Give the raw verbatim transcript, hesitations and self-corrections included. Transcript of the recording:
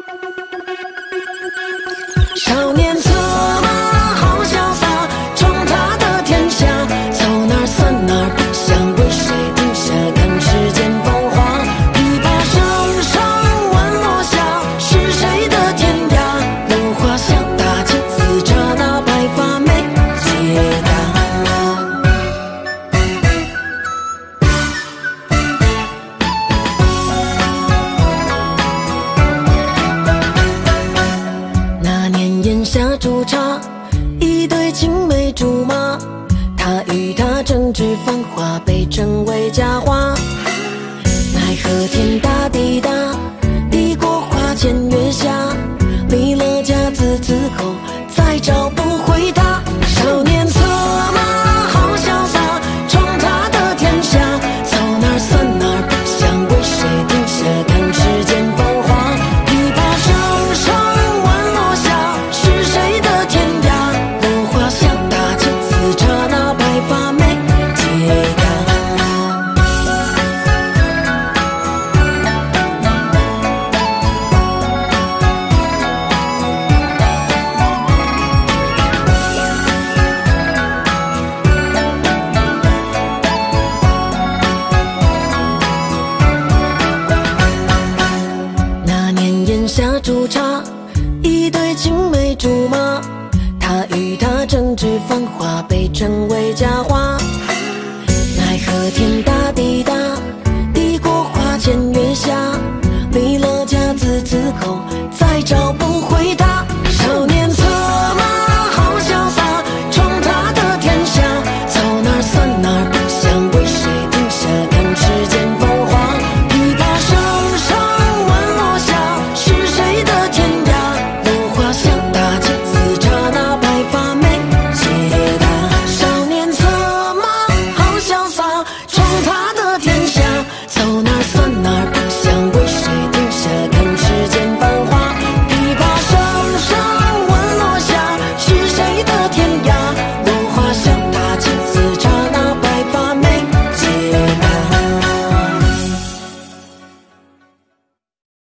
少年策马好潇洒，闯他的天下，走哪儿算哪儿，不想为谁停下，看世间繁华。琵琶声声万落下，是谁的天涯？落花香大青丝刹那，白发没解答。那年檐下煮茶，一对青梅竹马，他与她正值繁华，被称为佳话。奈何天大地大，地过花前月下，离了家自此后再找不回他。少年策马好潇洒，闯他的天下，走哪儿算哪儿，不想为谁停下，看世间繁华。琵琶声声万落下，是谁的天涯？落花香大青丝刹那，白发没解答。那年檐下煮茶，